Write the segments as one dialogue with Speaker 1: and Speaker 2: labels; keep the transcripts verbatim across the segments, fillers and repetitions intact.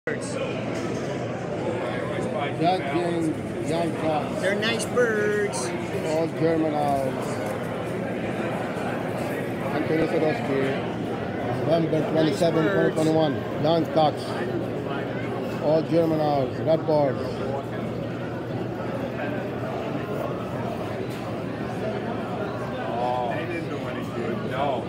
Speaker 1: Judging young cocks.
Speaker 2: They're nice birds.
Speaker 1: All German owls. Anthony Sodoski. November twenty-seventh, twenty twenty-one. Young cocks. All German owls. Red bars.
Speaker 3: Oh, they didn't do any good. No.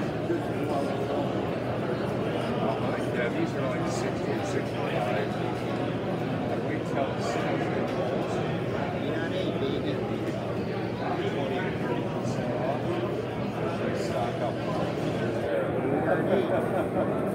Speaker 3: Yeah, these are like sixty and sixty-five. Wait till the season.
Speaker 2: eight on eight, baby.
Speaker 3: twenty to thirty percent off. They stock up.
Speaker 2: eight on eight.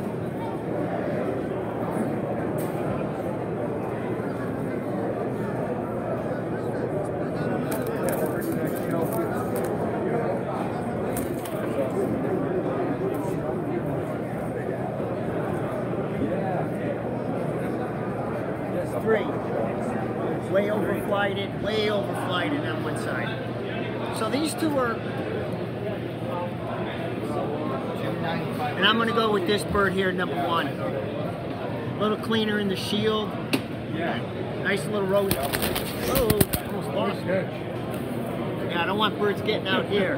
Speaker 2: Three. Way overflighted, way overflighted on one side. So these two are, and I'm going to go with this bird here, number one. A little cleaner in the shield. Nice little rose. Oh, almost lost it. Yeah, I don't want birds getting out here.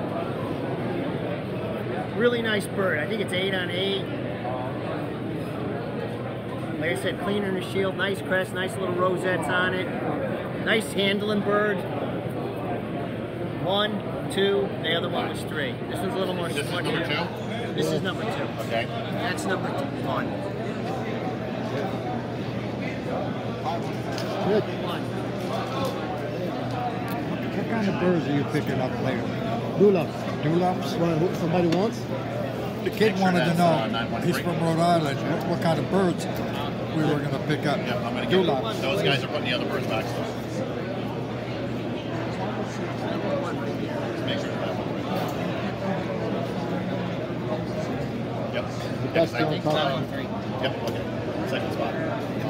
Speaker 2: Really nice bird. I think it's eight on eight. Like I said, cleaner in the shield, nice crest, nice little rosettes on it. Nice handling bird. One, two, the other one was three. This one's a little more
Speaker 4: This is
Speaker 2: smudgy.
Speaker 4: number two?
Speaker 2: This is number two.
Speaker 4: Okay.
Speaker 2: That's number two. One.
Speaker 1: Good.
Speaker 2: One.
Speaker 5: What kind of birds are you picking up later?
Speaker 1: Dulaps.
Speaker 5: Dewlaps?
Speaker 1: Well, who- somebody wants?
Speaker 5: The kid wanted to
Speaker 4: that's, uh, nine
Speaker 5: know,
Speaker 4: one
Speaker 5: he's
Speaker 4: three.
Speaker 5: from Rhode Island, what, what kind of birds we were going to pick up.
Speaker 4: Yeah, I'm going to give
Speaker 5: Dewlaps.
Speaker 4: those guys are putting the other birds back. So
Speaker 2: Number one right here.
Speaker 4: just make sure that one. Yep.
Speaker 1: best
Speaker 4: Next, I
Speaker 1: young
Speaker 4: think.
Speaker 1: cock.
Speaker 2: Nine, three.
Speaker 4: Yep. Okay. Second spot.